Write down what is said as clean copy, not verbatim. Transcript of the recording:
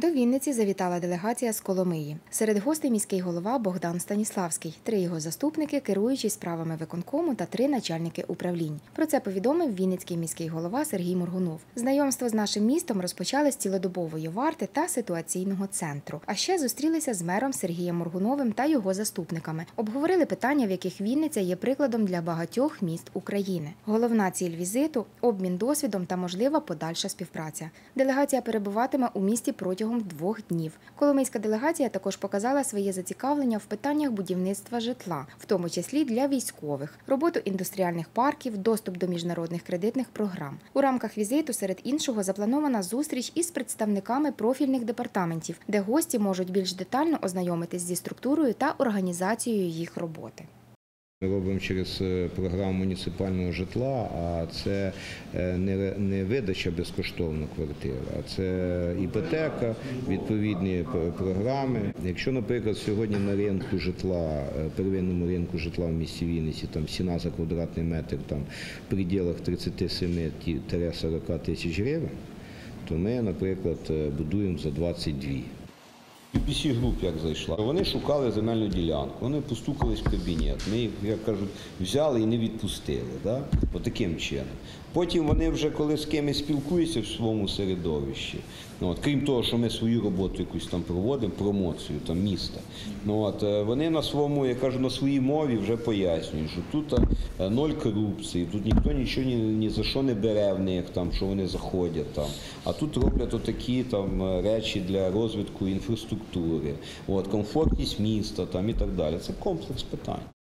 До Вінниці завітала делегація з Коломиї. Серед гостей міський голова Богдан Станіславський, 3 його заступники, керуючі справами виконкому та 3 начальники управлінь. Про це повідомив вінницький міський голова Сергій Моргунов. Знайомство з нашим містом розпочали з цілодобової варти та ситуаційного центру. А ще зустрілися з мером Сергієм Моргуновим та його заступниками. Обговорили питання, в яких Вінниця є прикладом для багатьох міст України. Головна ціль візиту – обмін досвідом та можлива подальша співпраця. Делегація перебуватиме у місті протягом 2 днів. Коломийська делегація також показала своє зацікавлення в питаннях будівництва житла, в тому числі для військових, роботу індустріальних парків, доступ до міжнародних кредитних програм. У рамках візиту, серед іншого, запланована зустріч із представниками профільних департаментів, де гості можуть більш детально ознайомитись зі структурою та організацією їх роботи. Ми робимо через програму муніципального житла, а це не видача безкоштовно квартир, а це іпотека, відповідні програми. Якщо, наприклад, сьогодні на ринку житла, первинному ринку житла в місті Вінниці, там ціна за квадратний метр там, в пределах 37-40 тисяч гривень, то ми, наприклад, будуємо за 22. UPC Group як зайшла. Вони шукали земельну ділянку, вони постукались в кабінет. Ми їх, як кажуть, взяли і не відпустили. Да? Отаким чином. Потім вони вже, коли з кимось спілкуються в своєму середовищі, крім того, що ми свою роботу якусь там проводимо, промоцію там, міста, вони на своєму, я кажу, на своїй мові вже пояснюють, що тут 0 корупції, тут ніхто нічого ні за що не бере в них, там, що вони заходять. Там. А тут роблять отакі там, речі для розвитку інфраструктури, комфортність міста там, і так далі. Це комплекс питань.